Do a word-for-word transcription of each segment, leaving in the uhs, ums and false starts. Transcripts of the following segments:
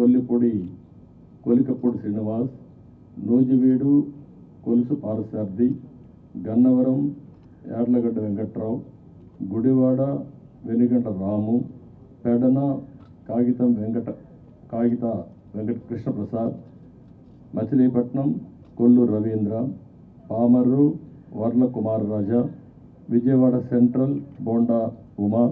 కొల్లిపొడి కొలికపొడి శ్రీనివాస్, నూజివీడు కొలుసు పారసారథి, గన్నవరం యార్లగడ్డ వెంకట్రావు, గుడివాడ వెనుగంట రాము, పెడన కాగితం Venkata Kagitha Venkata Krishnaprasad, Machilipatnam Kollu Ravindra, Pamarru Varla Kumar Raja, Vijayawada central Bonda Uma,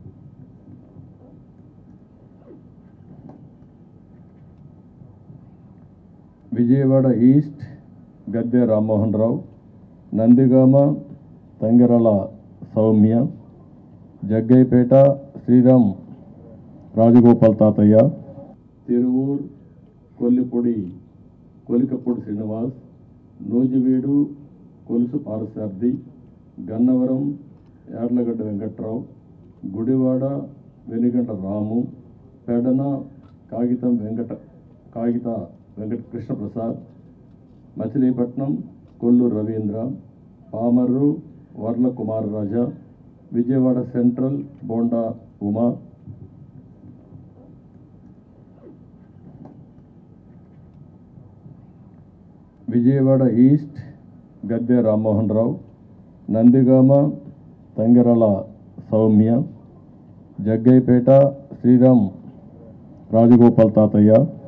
Vijayawada east Gadde Rammohan Rao, Nandigama Tangerala Sowmya, Jaggaiahpeta Sriram Rajagopal Tatayya, Tiruvuru కొల్లిపొడి కొలికపొడి Srinivas, Nuzvid Kolusu Parthasarathi, Gannavaram Yarlagadda Venkatrao, Gudivada వెనుగంట రాము, పెడన కాగితం Venkata Kagitha Venkata Krishnaprasad, Machilipatnam Kollu Ravindra, Pamarru Varla Kumar Raja, Vijayawada central Bonda Uma, Vijayawada east Gadde Rammohan Rao, Nandigama Tangerala Sowmya, Jaggaiahpeta Sriram Rajagopal తాతయ్య,